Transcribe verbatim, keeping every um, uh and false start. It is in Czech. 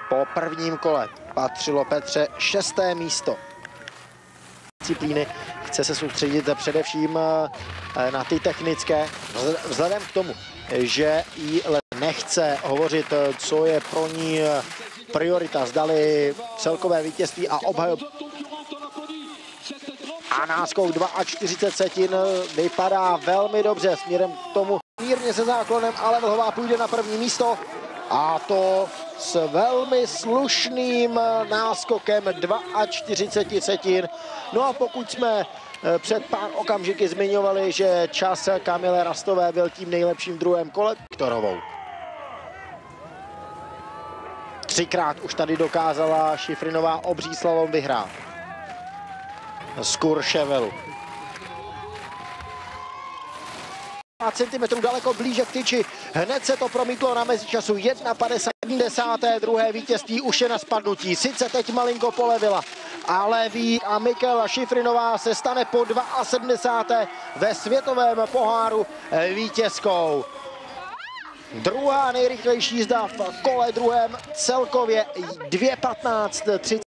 Po prvním kole patřilo Petře šesté místo. Disciplíny chce se soustředit především na ty technické. Vzhledem k tomu, že jí nechce hovořit, co je pro ní priorita, zdali celkové vítězství a obhajob. A náskok čtyřicet dva setin vypadá velmi dobře směrem k tomu mírně se záklonem, ale Vlhová půjde na první místo. A to s velmi slušným náskokem čtyřicet dva setin. No a pokud jsme před pár okamžiky zmiňovali, že čas Kamile Rastové byl tím nejlepším v druhém kole, Viktorovou. Třikrát už tady dokázala Šifrinová obří slalom vyhrát. Z Courchevelu. centimetrů daleko blíže k tyči. Hned se to promítlo na mezičasu. jedna padesát dva. vítězství už je na spadnutí. Sice teď malinko polevila, ale ví a Michaela Šifrinová se stane po sedmdesát dva ve světovém poháru vítězkou. Druhá nejrychlejší jízda v kole druhém, celkově dvě patnáct třicet.